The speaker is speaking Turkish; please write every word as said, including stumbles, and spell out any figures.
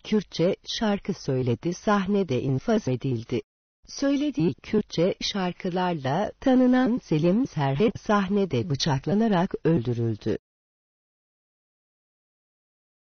Kürtçe şarkı söyledi, sahnede infaz edildi. Söylediği Kürtçe şarkılarla tanınan Selim Serhet sahnede bıçaklanarak öldürüldü.